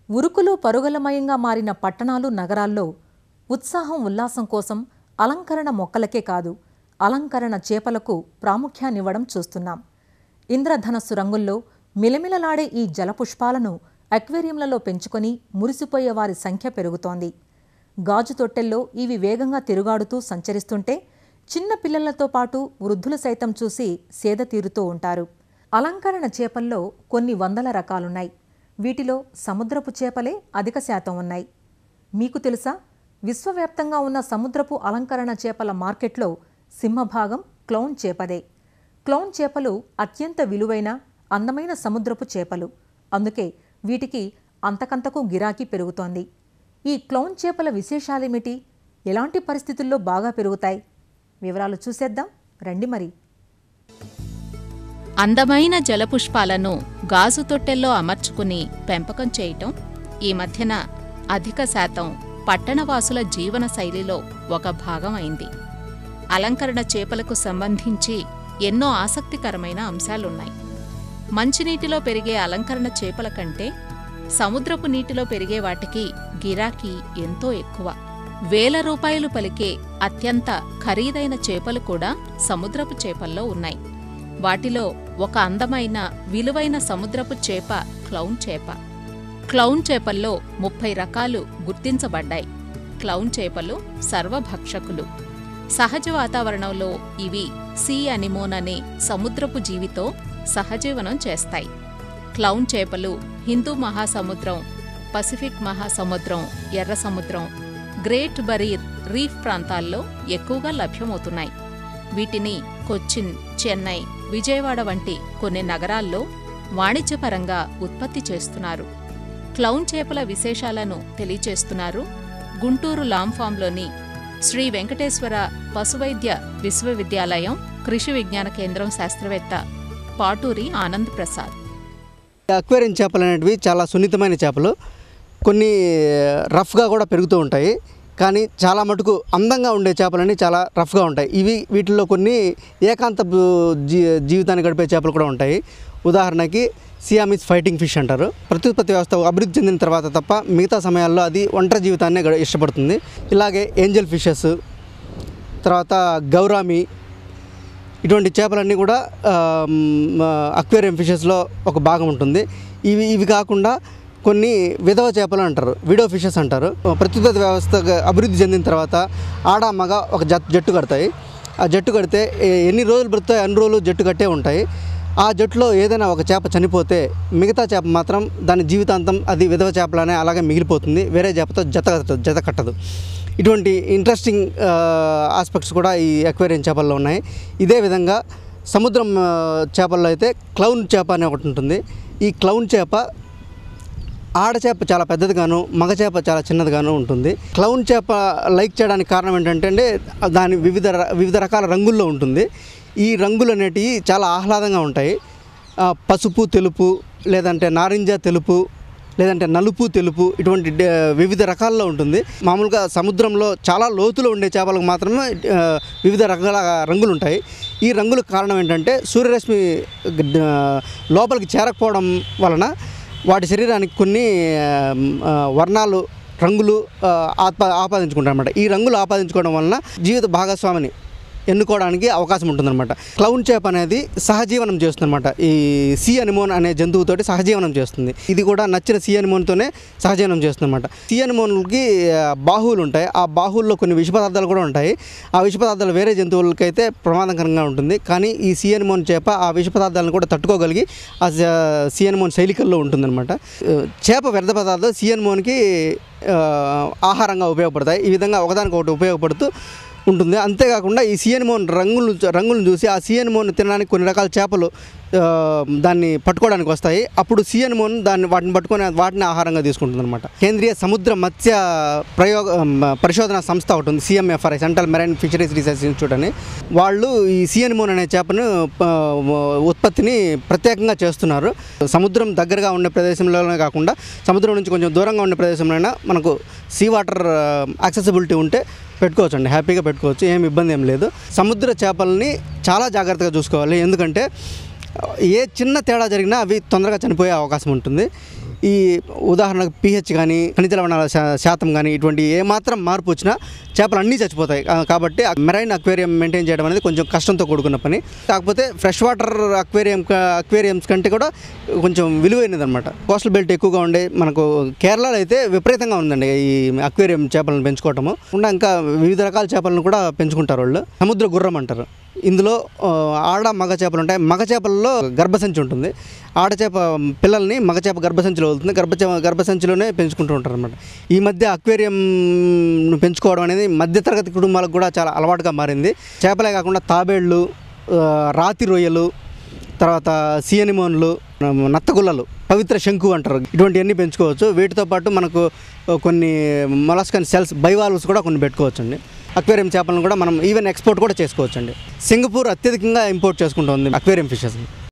ఉరుకులు పరుగులమయంగా మారిన పట్టణాలు నగరాల్లో ఉత్సాహం ఉల్లాసం కోసం అలంకరణ మొక్కలకే కాదు అలంకరణ చేపలకు ప్రాముఖ్యాన్నివ్వడం చూస్తున్నాం. ఇంద్రధనస్సు రంగుల్లో మిలమిలలాడే ఈ జలపుష్పాలను అక్వేరియంలలో పెంచుకొని మురిసిపోయే వారి సంఖ్య పెరుగుతోంది. గాజు తొట్టెల్లో ఇవి వేగంగా తిరుగాడుతూ సంచరిస్తుంటే చిన్న పిల్లలతో పాటు వృద్ధులు సైతం చూసి సేద తీరుతూ ఉంటారు. అలంకరణ చేపల్లో కొన్ని వందల రకాలున్నాయి. వీటిలో సముద్రపు చేపలే అధిక శాతం ఉన్నాయి. మీకు తెలుసా, విశ్వవ్యాప్తంగా ఉన్న సముద్రపు అలంకరణ చేపల మార్కెట్లో సింహభాగం క్లౌన్ చేపదే. క్లౌన్ చేపలు అత్యంత విలువైన అందమైన సముద్రపు చేపలు. అందుకే వీటికి అంతకంతకు గిరాకీ పెరుగుతోంది. ఈ క్లౌన్ చేపల విశేషాలేమిటి? ఎలాంటి పరిస్థితుల్లో బాగా పెరుగుతాయి? వివరాలు చూసేద్దాం రండి. మరి అందమైన జలపుష్పాలను గాజు తొట్టెల్లో అమర్చుకుని పెంపకం చేయటం ఈ మధ్యన అధిక శాతం పట్టణవాసుల జీవన శైలిలో ఒక భాగం అయింది. అలంకరణ చేపలకు సంబంధించి ఎన్నో ఆసక్తికరమైన అంశాలున్నాయి. మంచినీటిలో పెరిగే అలంకరణ చేపల కంటే సముద్రపు నీటిలో పెరిగే వాటికి గిరాకీ ఎంతో ఎక్కువ. వేల రూపాయలు పలికే అత్యంత ఖరీదైన చేపలు కూడా సముద్రపు చేపల్లో ఉన్నాయి. వాటిలో ఒక అందమైన విలువైన సముద్రపు చేప క్లౌన్ చేప. క్లౌన్ చేపల్లో 30 రకాలు గుర్తించబడ్డాయి. క్లౌన్ చేపలు సర్వభక్షకులు. సహజ వాతావరణంలో ఇవి సీ అనిమోన్ అనే సముద్రపు జీవితో సహజీవనం చేస్తాయి. క్లౌన్ చేపలు హిందూ మహాసముద్రం, పసిఫిక్ మహాసముద్రం, ఎర్ర సముద్రం, గ్రేట్ బరీర్ రీఫ్ ప్రాంతాల్లో ఎక్కువగా లభ్యమవుతున్నాయి. వీటిని కొచ్చిన్, చెన్నై, విజయవాడ వంటి కొన్ని నగరాల్లో వాణిజ్యపరంగా ఉత్పత్తి చేస్తున్నారు. క్లౌన్ చేపల విశేషాలను తెలియచేస్తున్నారు గుంటూరు లాంఫాంలోని శ్రీ వెంకటేశ్వర పశువైద్య విశ్వవిద్యాలయం కృషి విజ్ఞాన కేంద్రం శాస్త్రవేత్త పాటూరి ఆనంద్ ప్రసాద్. అక్వేరియం చేపలు అనేటివి చాలా సున్నితమైన చేపలు. కొన్ని రఫ్గా కూడా పెరుగుతూ ఉంటాయి. కానీ చాలా మటుకు అందంగా ఉండే చేపలని చాలా రఫ్గా ఉంటాయి. వీటిల్లో కొన్ని ఏకాంత జీవితాన్ని గడిపే చేపలు కూడా ఉంటాయి. ఉదాహరణకి సియామీస్ ఫైటింగ్ ఫిష్ అంటారు. ప్రత్యుత్పత్తి వ్యవస్థ అభివృద్ధి చెందిన తర్వాత తప్ప మిగతా సమయాల్లో అది ఒంటరి జీవితాన్నే ఇష్టపడుతుంది. ఇలాగే ఏంజల్ ఫిషెస్, తర్వాత గౌరామి, ఇటువంటి చేపలన్నీ కూడా అక్వేరియం ఫిషెస్లో ఒక భాగం ఉంటుంది. ఇవి కాకుండా కొన్ని విధవ చేపలు అంటారు, విడో ఫిషెస్ అంటారు. ప్రత్యుత్పత్తి వ్యవస్థ అభివృద్ధి చెందిన తర్వాత ఆడ మగ ఒక జట్టు కడతాయి. ఆ జట్టు కడితే ఎన్ని రోజులు బ్రతుకుతాయి అన్ని రోజులు జట్టు కట్టే ఉంటాయి. ఆ జట్టులో ఏదైనా ఒక చేప చనిపోతే మిగతా చేప మాత్రం దాని జీవితాంతం అది విధవ చేపలనే అలాగే మిగిలిపోతుంది. వేరే చేపతో జత కట్టదు. ఇటువంటి ఇంట్రెస్టింగ్ ఆస్పెక్ట్స్ కూడా ఈ అక్వేరియం చేపల్లో ఉన్నాయి. ఇదే విధంగా సముద్రం చేపల్లో అయితే క్లౌన్ చేప అనే ఒకటి ఉంటుంది. ఈ క్లౌన్ చేప ఆడచేప చాలా పెద్దదిగాను, మగ చేప చాలా చిన్నదిగాను ఉంటుంది. క్లౌన్ చేప లైక్ చేయడానికి కారణం ఏంటంటే దాని వివిధ రకాల రంగుల్లో ఉంటుంది. ఈ రంగులు అనేటివి చాలా ఆహ్లాదంగా ఉంటాయి. పసుపు తెలుపు, లేదంటే నారింజ తెలుపు, లేదంటే నలుపు తెలుపు, ఇటువంటి వివిధ రకాల్లో ఉంటుంది. మామూలుగా సముద్రంలో చాలా లోతులో ఉండే చేపలకు మాత్రమే వివిధ రకాల రంగులు ఉంటాయి. ఈ రంగులకు కారణం ఏంటంటే సూర్యరశ్మి లోపలికి చేరకపోవడం వలన వాటి శరీరానికి కొన్ని వర్ణాలు, రంగులు ఆపాదించుకుంటారు అన్నమాట. ఈ రంగులు ఆపాదించుకోవడం వలన జీవిత భాగస్వామిని ఎన్నుకోవడానికి అవకాశం ఉంటుందన్నమాట. క్లౌన్ చేప అనేది సహజీవనం చేస్తుందన్నమాట. ఈ సీ అనిమోన్ అనే జంతువుతోటి సహజీవనం చేస్తుంది. ఇది కూడా నచ్చిన సీ అనిమోన్తోనే సహజీవనం చేస్తుందన్నమాట. సీ అనిమోన్కి బాహువులు ఉంటాయి. ఆ బాహువుల్లో కొన్ని విష పదార్థాలు కూడా ఉంటాయి. ఆ విష పదార్థాలు వేరే జంతువులకైతే ప్రమాదకరంగా ఉంటుంది. కానీ ఈ సీ అనిమోన్ చేప ఆ విష పదార్థాలను కూడా తట్టుకోగలిగి ఆ సీ అనిమోన్ శైలికల్లో ఉంటుందన్నమాట. చేప వ్యర్థ పదార్థాలు సీ అనిమోన్కి ఆహారంగా ఉపయోగపడతాయి. ఈ విధంగా ఒకదానికొకటి ఉపయోగపడుతూ ఉంటుంది. అంతేకాకుండా ఈ సీ అనిమోన్ రంగులను చూసి ఆ సీ అనిమోన్ తినడానికి కొన్ని రకాల చేపలు దాన్ని పట్టుకోవడానికి వస్తాయి. అప్పుడు సీ అనిమోన్ వాటిని పట్టుకొని వాటిని ఆహారంగా తీసుకుంటుంది అనమాట. కేంద్రీయ సముద్ర మత్స్య పరిశోధన సంస్థ ఒకటి ఉంది, CMFRI, central marine fisheries research institute అని. వాళ్ళు ఈ సీ అనిమోన్ అనే చేపను ఉత్పత్తిని ప్రత్యేకంగా చేస్తున్నారు. సముద్రం దగ్గరగా ఉండే ప్రదేశంలోనే కాకుండా సముద్రం నుంచి కొంచెం దూరంగా ఉండే ప్రదేశంలోనే మనకు సీ వాటర్ యాక్సెసిబిలిటీ ఉంటే పెట్టుకోవచ్చండి, హ్యాపీగా పెట్టుకోవచ్చు, ఏం ఇబ్బంది ఏం లేదు. సముద్ర చేపలని చాలా జాగ్రత్తగా చూసుకోవాలి. ఎందుకంటే ఏ చిన్న తేడా జరిగినా అవి తొందరగా చనిపోయే అవకాశం ఉంటుంది. ఈ ఉదాహరణకు pH కానీ ఖనిజ లవణాల శాతం కానీ ఇటువంటి ఏమాత్రం మార్పు వచ్చినా చేపలు అన్నీ చచ్చిపోతాయి. కాబట్టి మెరైన్ అక్వేరియం మెయింటైన్ చేయడం అనేది కొంచెం కష్టంతో కూడుకున్న పని. కాకపోతే ఫ్రెష్ వాటర్ అక్వేరియంస్ కంటే కూడా కొంచెం విలువైనది అనమాట. కోస్టల్ బెల్ట్ ఎక్కువగా ఉండే మనకు కేరళలో అయితే విపరీతంగా ఉందండి ఈ అక్వేరియం చేపలను పెంచుకోవటము. ఇంకా వివిధ రకాల చేపలను కూడా పెంచుకుంటారు వాళ్ళు. సముద్ర గుర్రం అంటారు. ఇందులో ఆడ మగ చేపలు ఉంటాయి. మగ చేపల్లో గర్భసంచి ఉంటుంది. ఆడచేప పిల్లల్ని మగచేప గర్భసంచిలో వెళ్తుంది. గర్భసంచిలోనే పెంచుకుంటూ ఉంటారు అనమాట. ఈ మధ్య అక్వేరియం పెంచుకోవడం అనేది మధ్యతరగతి కుటుంబాలకు కూడా చాలా అలవాటుగా మారింది. చేపలే కాకుండా తాబేళ్ళు, రాతి రొయ్యలు, తర్వాత సియనిమోన్లు, నత్తగుల్లలు, పవిత్ర శంకు అంటారు, ఇటువంటివన్నీ పెంచుకోవచ్చు. వీటితో పాటు మనకు కొన్ని మొలస్కన్ సెల్స్, బైవాల్వ్స్ కూడా కొన్ని పెట్టుకోవచ్చు అండి. అక్వేరియం చేపలను కూడా మనం ఈవెన్ ఎక్స్పోర్ట్ కూడా చేసుకోవచ్చు అండి. సింగపూర్ అత్యధికంగా ఇంపోర్ట్ చేసుకుంటుంది అక్వేరియం ఫిషెస్ని.